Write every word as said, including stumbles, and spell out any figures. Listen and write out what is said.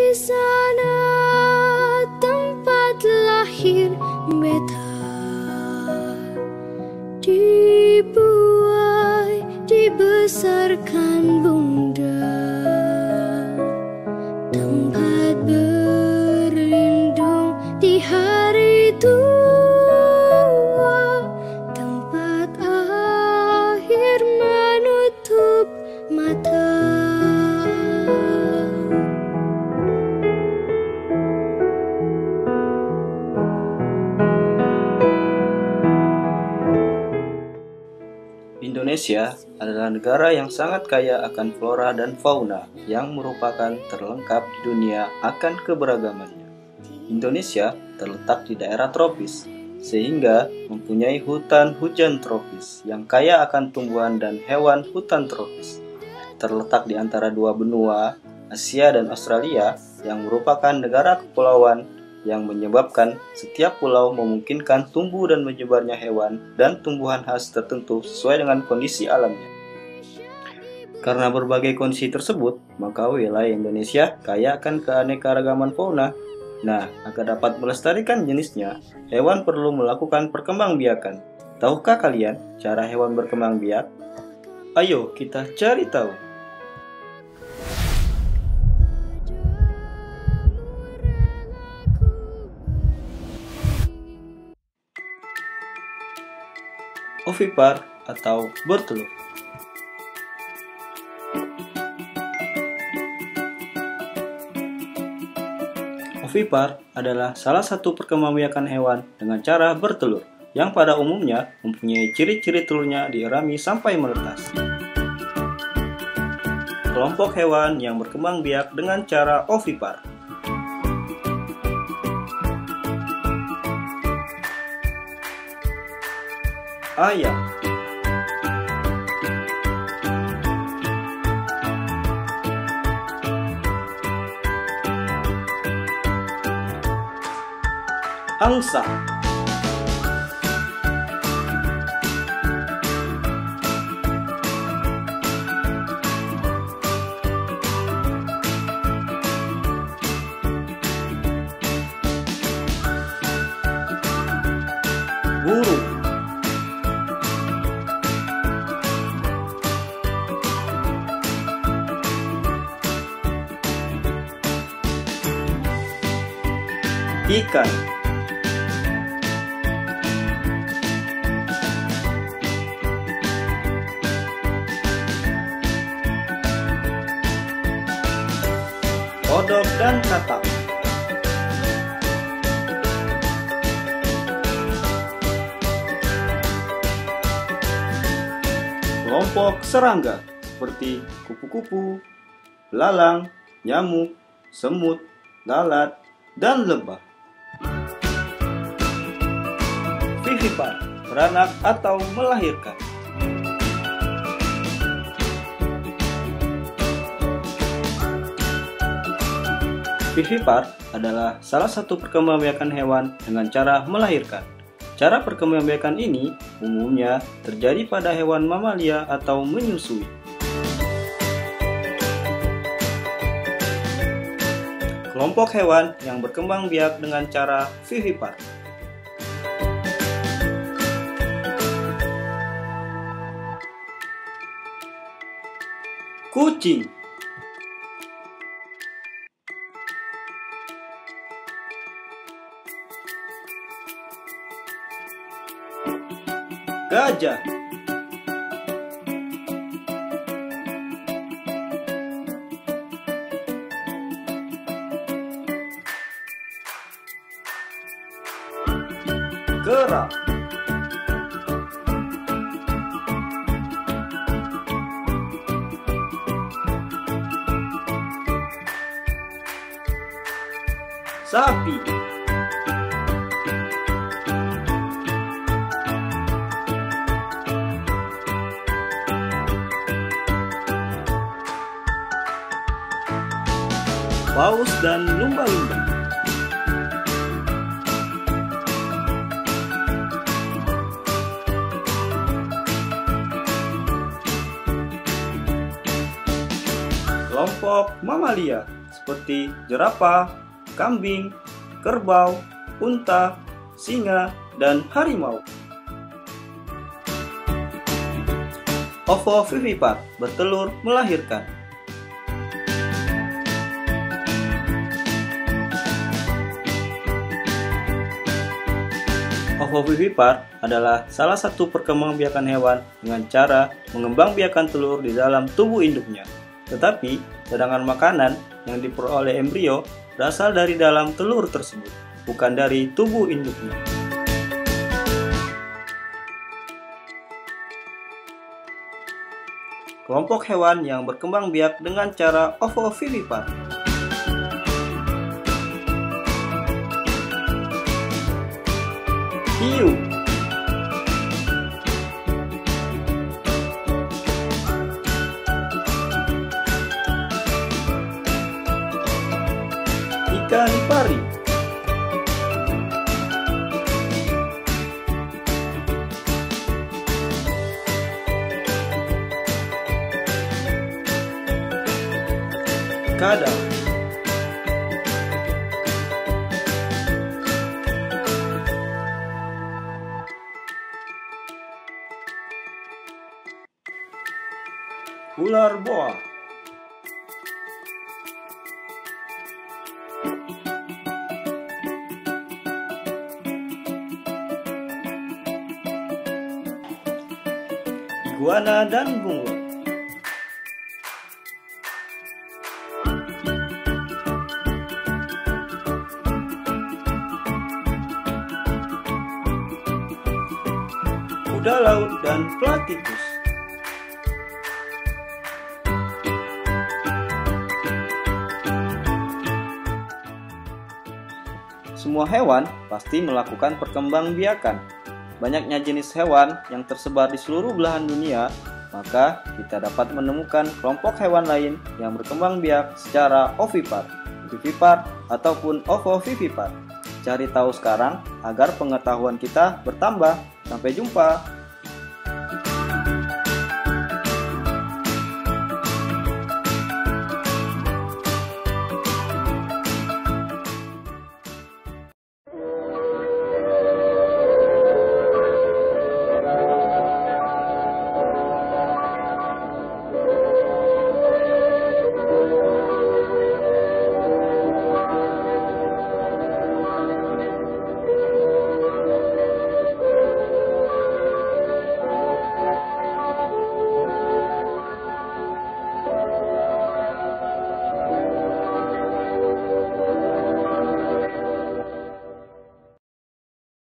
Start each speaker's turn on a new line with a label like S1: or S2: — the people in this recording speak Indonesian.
S1: sana tempat lahir beta, dibuai, dibesarkan bunda, tempat berlindung di hari tua, tempat akhir menutup mata.
S2: Indonesia adalah negara yang sangat kaya akan flora dan fauna yang merupakan terlengkap di dunia akan keberagamannya. Indonesia terletak di daerah tropis, sehingga mempunyai hutan hujan tropis yang kaya akan tumbuhan dan hewan hutan tropis. Terletak di antara dua benua, Asia dan Australia, yang merupakan negara kepulauan yang menyebabkan setiap pulau memungkinkan tumbuh dan menyebarnya hewan dan tumbuhan khas tertentu sesuai dengan kondisi alamnya. Karena berbagai kondisi tersebut, maka wilayah Indonesia kaya akan keanekaragaman fauna. Nah, agar dapat melestarikan jenisnya, hewan perlu melakukan perkembangbiakan. Tahukah kalian cara hewan berkembang biak? Ayo kita cari tahu. Ovipar atau bertelur. Ovipar adalah salah satu perkembangbiakan hewan dengan cara bertelur, yang pada umumnya mempunyai ciri-ciri telurnya dierami sampai menetas. Kelompok hewan yang berkembang biak dengan cara ovipar. Ayam, angsa, burung, ikan, kodok dan katak, kelompok serangga seperti kupu-kupu, belalang, nyamuk, semut, lalat, dan lebah. Vivipar, beranak atau melahirkan. Vivipar adalah salah satu perkembangbiakan hewan dengan cara melahirkan. Cara perkembangbiakan ini umumnya terjadi pada hewan mamalia atau menyusui. Kelompok hewan yang berkembang biak dengan cara vivipar. Kucing, gajah, kera, sapi, paus dan lumba-lumba. Kelompok mamalia seperti jerapah, kambing, kerbau, unta, singa, dan harimau. Ovovivipar bertelur melahirkan. Ovovivipar adalah salah satu perkembangbiakan hewan dengan cara mengembangbiakan telur di dalam tubuh induknya. Tetapi, cadangan makanan yang diperoleh embrio berasal dari dalam telur tersebut, bukan dari tubuh induknya. Kelompok hewan yang berkembang biak dengan cara ovovivipar. Hiu, ikan pari, kadal, ular boa, iguana dan bunglon. Kuda laut dan platypus. Semua hewan pasti melakukan perkembangbiakan. Banyaknya jenis hewan yang tersebar di seluruh belahan dunia, maka kita dapat menemukan kelompok hewan lain yang berkembang biak secara ovipar, vivipar, ataupun ovovivipar. Cari tahu sekarang agar pengetahuan kita bertambah. Sampai jumpa.